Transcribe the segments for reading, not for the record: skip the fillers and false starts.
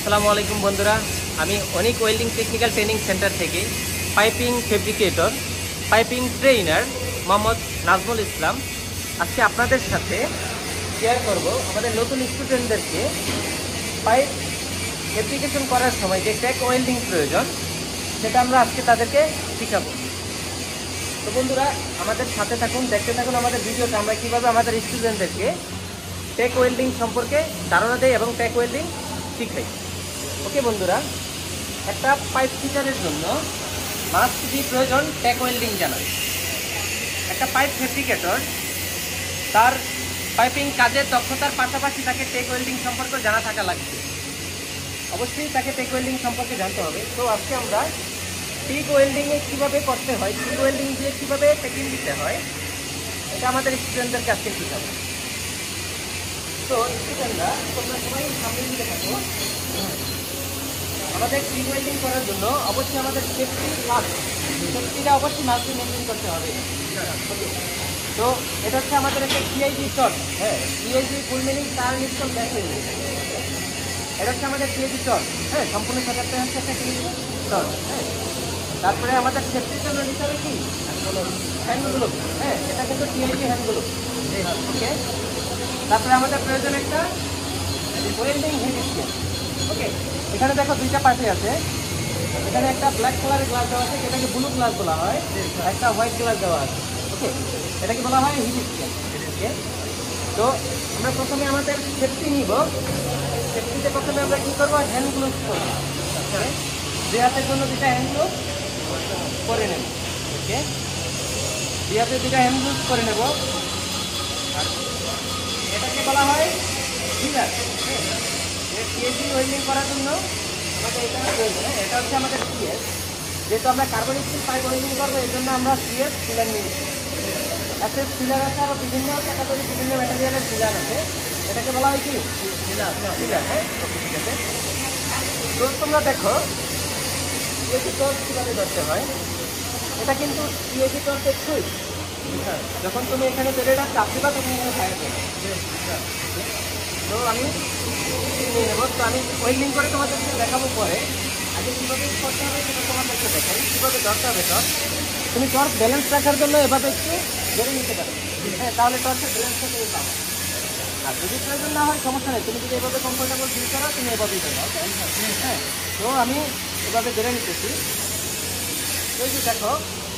আসসালামু আলাইকুম বন্ধুরা, আমি Anik welding technical training centre থেকে piping fabricator, piping trainer Mohammad Nazmul Islam আজকে আপনাদের সাথে শেয়ার করব আমাদের নতুন স্টুডেন্টদেরকে পাইপ ফেব্রিকেশন করার সময় যে ট্যাগ ওয়েল্ডিং প্রয়োজন সেটা আমরা আজকে তাদেরকে শেখাবো। তো বন্ধুরা আমাদের সাথে থাকুন, দেখতে থাকুন আমাদের ভিডিওটা, আমরা কীভাবে আমাদের স্টুডেন্টদেরকে ট্যাগ ওয়েল্ডিং সম্পর্কে ধারণা দেয় এবং ট্যাগ ওয়েল্ডিং শিখাই। ওকে বন্ধুরা, একটা পাইপ ফিটারের জন্য মাস্ট বি প্রয়োজন ট্যাগ ওয়েল্ডিং জানা। একটা পাইপ ফেব্রিকেটর তার পাইপিং কাজের দক্ষতার পাশাপাশি তাকে ট্যাগ ওয়েল্ডিং সম্পর্কে জানা থাকা লাগবে। অবশ্যই তাকে ট্যাগ ওয়েল্ডিং সম্পর্কে জানতে হবে। তো আজকে আমরা টিগ ওয়েল্ডিংয়ে কীভাবে করতে হয়, টিগ ওয়েল্ডিং দিয়ে কীভাবে প্যাকিং দিতে হয়, এটা আমাদের স্টুডেন্টদেরকে আজকে শিখাবো। তো স্টুডেন্টরা তোমরা সবাই সামনে দিকে থাকো। আমাদের টিগ ওয়েল্ডিং করার জন্য অবশ্যই আমাদের সেফটিটা অবশ্যই মাস্ট মেনটেন করতে হবে। তো এটা হচ্ছে আমাদের একটা টিআইজি শট। হ্যাঁ, টিআইজি ফুল মিনিং তার নিশ্চয় ব্যাক হয়ে যাবে। এটা হচ্ছে আমাদের টিআইজি শট। হ্যাঁ, সম্পূর্ণ সেটআপটা হচ্ছে একটা টিআইজি শট। হ্যাঁ, তারপরে আমাদের সেফটির জন্য নিতে হবে কি হ্যান্ডগুলো। হ্যাঁ, এটা কিন্তু টিআইজি হ্যান্ডগুলো। ওকে, তারপরে আমাদের প্রয়োজন একটা ওয়েল্ডিং হিট স্কেল। ওকে, এখানে দেখো দুইটা পার্টি আছে। এখানে একটা ব্ল্যাক কালারের গ্লাস দেওয়া আছে, যেটাকে ব্লু গ্লাস বলা হয়, একটা হোয়াইট গ্লাস দেওয়া আছে। ওকে, এটাকে বলা হয় হিট স্কেল। ওকে, তো আমরা প্রথমে আমাদের সেফটি নিব। সেফটিতে প্রথমে আমরা কী করবো, হ্যান্ড গ্লোভ করবো। দুই হাতের জন্য দুইটা হ্যান্ড গ্লোভ করে নেব। ওকে, দুই হাতে দুইটা হ্যান্ড গ্লোভ করে নেব। আর এটাকে বলা হয় ফিলার। টিএসি ওয়েল্ডিং করার জন্য আমাদের এটা প্রয়োজন। এটা হচ্ছে আমাদের সিএস। যেহেতু আমরা কার্বন স্টিল পাইপ ওয়েল্ডিং করবো, এই জন্য আমরা সিএস ফিলার নিয়ে একটা ফিলার আছে। আরও বিভিন্ন ক্যাটাগরি বিভিন্ন ম্যাটেরিয়ালের ফিলার আছে। এটাকে বলা হয় কি ফিলার। হ্যাঁ, ঠিক আছে। তো তোমরা দেখো টিএসি টর্চ কীভাবে ধরতে হয়। এটা কিন্তু টিএসি টর্চ একটুই যখন তুমি এখানে তেলেটা চাপ দিবা তখন এখানে ফায়ার করবে। তো আমি নিয়ে নেবো। তো আমি ওয়েল্ডিং করে তোমাদেরকে দেখাবো পরে। আগে কীভাবে করতে হবে সেটা তোমাদেরকে দেখাই, কীভাবে ধরতে হবে টর্চ। তুমি টর্চ ব্যালেন্স রাখার জন্য এভাবে একটু ধরে নিতে পারো। হ্যাঁ, তাহলে টর্চের ব্যালেন্সটা তুমি পাবো। আর যদি প্রয়োজন না হয় সমস্যা নেই, তুমি যদি এভাবে কমফোর্টেবল ফিল করো তুমি এভাবেই ধরো। হ্যাঁ, তো আমি এভাবে ধরে নিতেছি। এই যে দেখো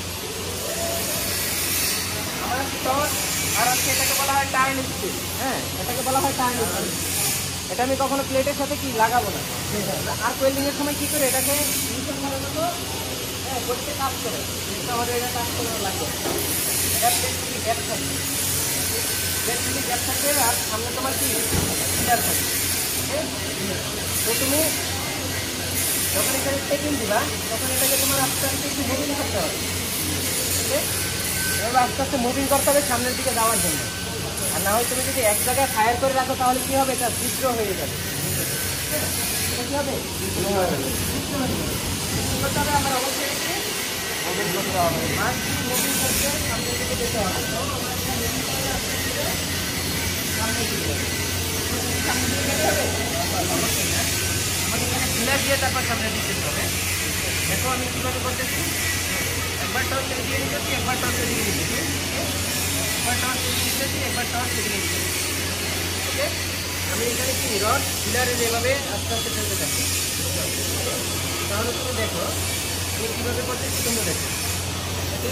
আমার টর্চ আর হচ্ছে এটাকে বলা হয় টার্ন স্টিল। হ্যাঁ, এটাকে বলা হয় টার্ন স্টিল। এটা আমি কখনো প্লেটের সাথে কি লাগাবো না। আর ওয়েল্ডিংয়ের সময় কী করে এটাকে নিচে করার জন্য হ্যাঁ বসতে কাজ করে, আমাদের এটা কাজ করে লাগবে। এটা প্লেট থেকে গ্যাপ থাকবে, প্লেট থেকে গ্যাপ থাকবে। আর সামনে তোমার কি ক্লিয়ার থাকবে। তো তুমি যখন এখানে টেকিং দিবা তখন এটাকে তোমার আস্তে আস্তে একটু মুভিং করতে হবে। ঠিক আছে, এবার আস্তে আস্তে মুভিং করতে হবে সামনের দিকে যাওয়ার জন্য। আর না হয় তুমি যদি এক জায়গায় ফায়ার করে রাখো তাহলে কী হবে, এটা ছিদ্র হয়ে যাবে। কী হবে, করতে হবে আমার অবশ্যই মুভিং করতে হবে। মাস্ট মুভিং করতে সামনের দিকে যেতে হবে। সামনের দিকে যেতে হবে, আমাদের এখানে ফিলার দিয়ে তারপর সামনের দিকে যেতে হবে। দেখো আমি কীভাবে করতেছি, একবার টর্চ এদিকে নিতেছি, একবার টর্চ এদিকে নিতেছি, একবার টর্চ এদিকে নিতেছি, একবার টর্চ এদিকে নিতেছি। ওকে, আমি এখানে কি রড ফিলারে যেভাবে আস্তে আস্তে ফেলতে থাকি। তাহলে তুমি দেখো আমি কীভাবে করতেছি, তোমরা দেখো। ওকে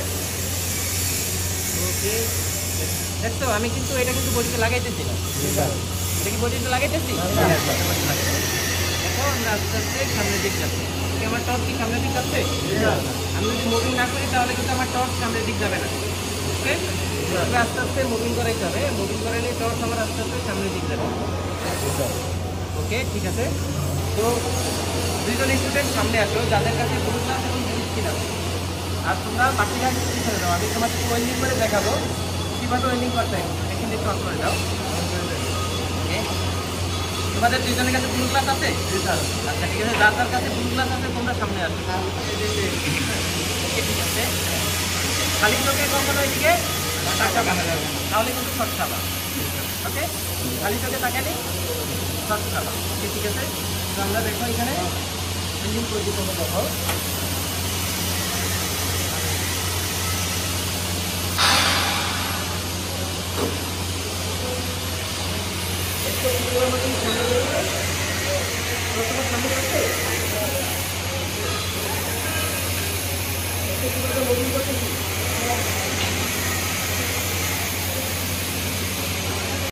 ওকে, দেখছো আমি কিন্তু এটা কিন্তু বডিতে লাগাইতেছি না। এটা কি বডিতে লাগাইতেছি? দেখো আমরা আস্তে আস্তে সামনের দিক যাচ্ছি। আমার টর্চ কি সামনের দিক যাচ্ছে? আমি যদি মুভিং না করি তাহলে কিন্তু আমার টর্চ সামনের দিক যাবে না। ওকে, আস্তে আস্তে মুভিং করাইতে হবে। মুভিং করে নিয়ে টর্চ আমার আস্তে আস্তে সামনের দিক যাবে। ওকে, ঠিক আছে। তো দুইজন স্টুডেন্ট সামনে আসো যাদের কাছে ব্লু গ্লাস এবং ব্লু স্কিন আছে। আর তোমরা বাকিরা পিছনে দাও। আমি তোমাকে ওয়েল্ডিং করে দেখাবো কীভাবে ওয়েল্ডিং করতে হয়। এখানে একটু অন করে দাও। ওকে, তোমাদের দুইজনের কাছে ব্লু গ্লাস আছে? আচ্ছা, ঠিক আছে। যার যার কাছে ব্লু গ্লাস আছে তোমরা সামনে আসো। ওকে, ঠিক আছে। খালি চোখে কখনো এদিকে তাকাবে না, তাহলে কিন্তু শর্ট খাবা। ওকে, খালি চোখে তাকালে শর্ট খাবা। ওকে, ঠিক আছে। আমরা দেখো এখানে ইঞ্জিন করছি, তোমরা দেখো সামনে